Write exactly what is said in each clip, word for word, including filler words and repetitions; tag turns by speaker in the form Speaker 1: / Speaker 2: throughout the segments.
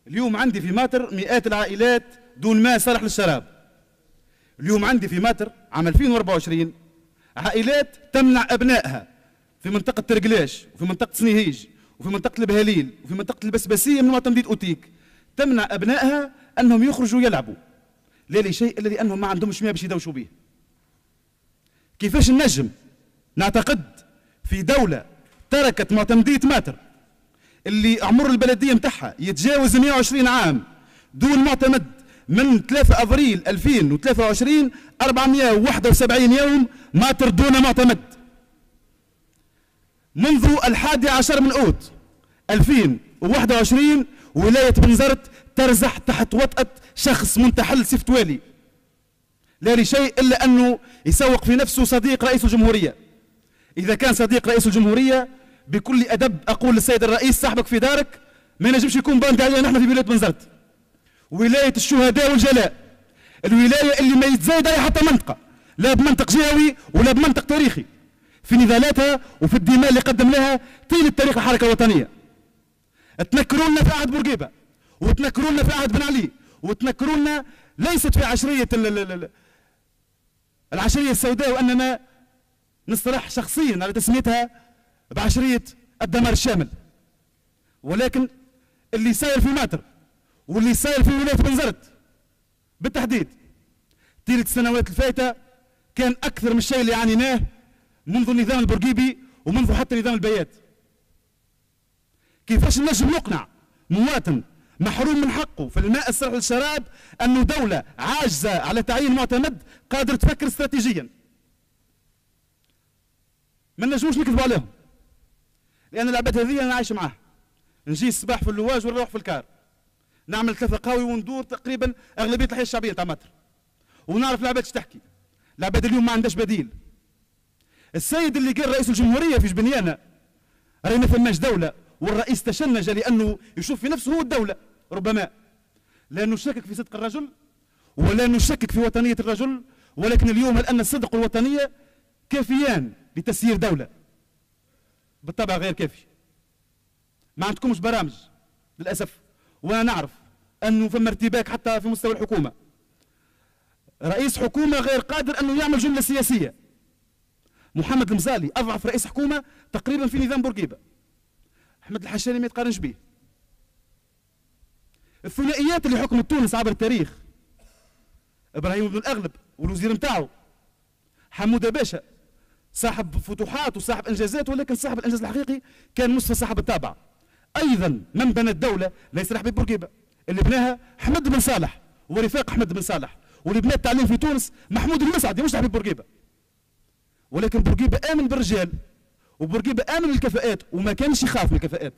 Speaker 1: اليوم عندي في ماتر مئات العائلات دون ماء صالح للشراب. اليوم عندي في ماتر عام ألفين وأربعة وعشرين عائلات تمنع أبنائها في منطقة ترقلاش وفي منطقة سنيهيج وفي منطقة البهاليل وفي منطقة البسبسية من معتمدية أوتيك، تمنع أبنائها أنهم يخرجوا يلعبوا. لا لشيء إلا لأنهم ما عندهمش ماء باش يدوشوا به. كيفاش النجم نعتقد في دولة تركت معتمدية ماتر اللي عمر البلدية متاعها يتجاوز مئة وعشرين عام دون معتمد من ثلاثة أبريل ألفين وثلاثة وعشرين أربعمئة وواحد وسبعين يوم ماتر دون معتمد. منذ الحادي عشر من أوت ألفين وواحد وعشرين ولاية بنزرت ترزح تحت وطأة شخص منتحل سيف والي، لا لشيء إلا أنه يسوق في نفسه صديق رئيس الجمهورية. إذا كان صديق رئيس الجمهورية بكل أدب أقول للسيد الرئيس صاحبك في دارك ما ينجمش يكون باندي علينا نحن في ولاية بنزرت، ولاية الشهداء والجلاء، الولاية اللي ما يتزايد عليها حتى منطقة، لا بمنطق جهوي ولا بمنطق تاريخي، في نضالاتها وفي الدماء اللي قدم لها طيلة تاريخ الحركة الوطنية. تنكروا لنا في عهد بورقيبة، وتنكروا لنا في عهد بن علي، وتنكروا لنا ليست في عشرية العشرية السوداء، وأننا نصطلح شخصيا على تسميتها بعشرية الدمار الشامل. ولكن اللي صاير في ماتر واللي صاير في ولاية بنزرت بالتحديد طيلة السنوات الفائتة كان أكثر من الشيء اللي عانيناه منذ النظام البورقيبي ومنذ حتى نظام البيات. كيفاش نجم نقنع مواطن محروم من حقه في الماء الصالح للشراب أنه دولة عاجزة على تعيين معتمد قادر تفكر استراتيجيا؟ ما نجموش نكذبوا عليهم، لأن العباد هذه أنا عايش معاه. نجي الصباح في اللواج ونروح في الكار، نعمل ثلاثة قهوي وندور تقريبا أغلبية الحياة الشعبية تاع ماتر، ونعرف العباد ايش تحكي. العباد اليوم ما عندهاش بديل. السيد اللي قال رئيس الجمهورية في جبنيانة راهي ما فماش دولة، والرئيس تشنج لأنه يشوف في نفسه هو الدولة، ربما لأنه شكك في صدق الرجل ولا أنه شكك في وطنية الرجل، ولكن اليوم هل أن الصدق والوطنية كافيان لتسيير دولة؟ بالطبع غير كافي. ما عندكمش برامج للأسف، وأنا نعرف أنه فما ارتباك حتى في مستوى الحكومة. رئيس حكومة غير قادر أنه يعمل جملة سياسية. محمد المزالي أضعف رئيس حكومة تقريبا في نظام بورقيبة. أحمد الحشاني ما يتقارنش به. الثنائيات اللي حكمت تونس عبر التاريخ، إبراهيم بن الأغلب والوزير متاعه حمودة باشا، صاحب فتوحات وصاحب انجازات، ولكن صاحب الانجاز الحقيقي كان مصطفى صاحب التابع. ايضا من بنى الدوله ليس رحبي بورقيبه، اللي بناها حمد بن صالح ورفاق حمد بن صالح، واللي بنى التعليم في تونس محمود المسعدي مش رحبي بورقيبه. ولكن بورقيبه امن بالرجال، وبورقيبه امن بالكفاءات، وما كانش يخاف من الكفاءات.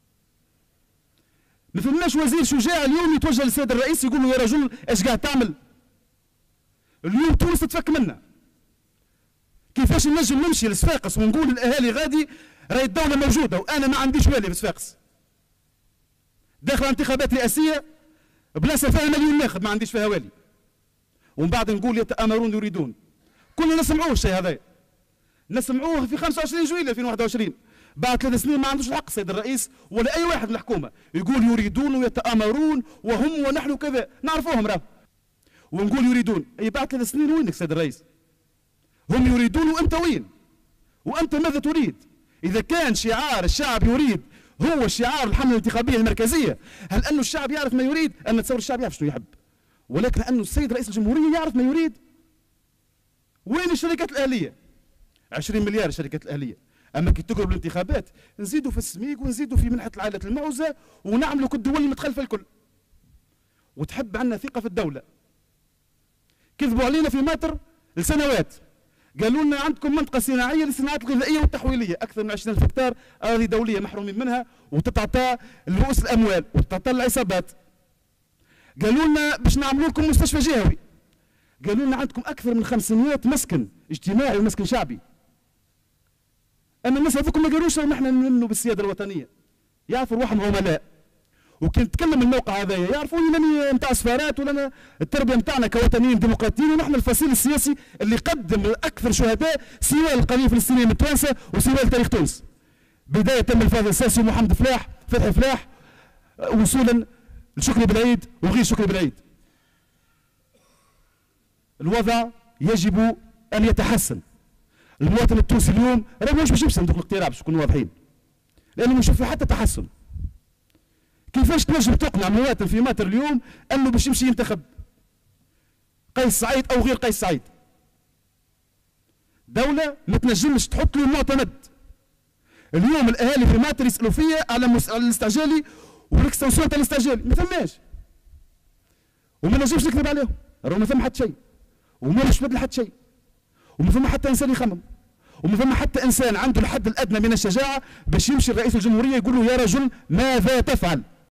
Speaker 1: ما فهمناش وزير شجاع اليوم يتوجه للسيد الرئيس يقول له يا رجل ايش قاعد تعمل؟ اليوم تونس تتفك منا. كيفاش نجم نمشي لصفاقس ونقول للاهالي غادي راهي الدوله موجوده وانا ما عنديش والي في صفاقس؟ داخل انتخابات رئاسيه بلاصه فيها مليون ناخب ما عنديش فيها والي، ومن بعد نقول يتآمرون يريدون. كنا نسمعوه الشيء هذا، نسمعوه في خمسة وعشرين جويلية ألفين وواحد وعشرين، بعد ثلاث سنين ما عندوش الحق السيد الرئيس ولا اي واحد من الحكومه يقول يريدون ويتآمرون وهم ونحن كذا، نعرفوهم راه. ونقول يريدون، اي بعد ثلاث سنين وينك السيد الرئيس؟ هم يريدون وانت وين؟ وانت ماذا تريد؟ اذا كان شعار الشعب يريد هو شعار الحمله الانتخابيه المركزيه، هل انه الشعب يعرف ما يريد؟ ان تصور الشعب يعرف شنو يحب، ولكن انه السيد رئيس الجمهوريه يعرف ما يريد. وين الشركات الاهليه؟ عشرين مليار الشركات الاهليه، اما كي تقرب الانتخابات نزيدوا في السميك ونزيدوا في منحه العائلات المعوزه ونعملوا كالدول المتخلفه الكل. وتحب عندنا ثقه في الدوله. كذبوا علينا في ماتر لسنوات، قالوا لنا عندكم منطقه صناعيه للصناعات الغذائيه والتحويليه، اكثر من عشرين ألف هكتار اراضي دوليه محرومين منها وتتعطى لرؤوس الاموال وتتعطى للعصابات. قالوا لنا باش نعملوا لكم مستشفى جهوي، قالوا لنا عندكم اكثر من خمسمئة مسكن اجتماعي ومسكن شعبي. اما الناس هذوكم ما قالوش نحن نؤمنوا بالسياده الوطنيه، يعرفوا روحهم عملاء. وكي نتكلم الموقع هذايا يعرفوني ماني نتاع سفارات ولا أنا التربيه نتاعنا كوطنيين ديمقراطيين، ونحن الفصيل السياسي اللي قدم اكثر شهداء سواء القضيه الفلسطينيه من التوانسه وسواء تاريخ تونس. بدايه من الفاضل الساسي ومحمد فلاح فتحي فلاح، وصولا لشكري بالعيد وغير شكري بالعيد. الوضع يجب ان يتحسن. المواطن التونسي اليوم راه مش باش يمشي صندوق الاقتراع باش نكونوا واضحين، لانه مش في حتى تحسن. كيفاش تنجم تقنع مواطن في مصر اليوم انه باش يمشي ينتخب قيس سعيد او غير قيس سعيد؟ دولة ما تنجمش تحط له معتمد. اليوم الاهالي في مصر يسالوا فيا على مس... على الاستعجالي والاكستنسيون تاع الاستعجالي، ما ثماش. وما نجمش نكذب عليهم، راهو ما ثم حتى شيء. وما باش تبدل حتى شيء. وما ثم حتى انسان يخمم. وما ثم حتى انسان عنده الحد الادنى من الشجاعة باش يمشي لرئيس الجمهورية يقول له يا رجل ماذا تفعل؟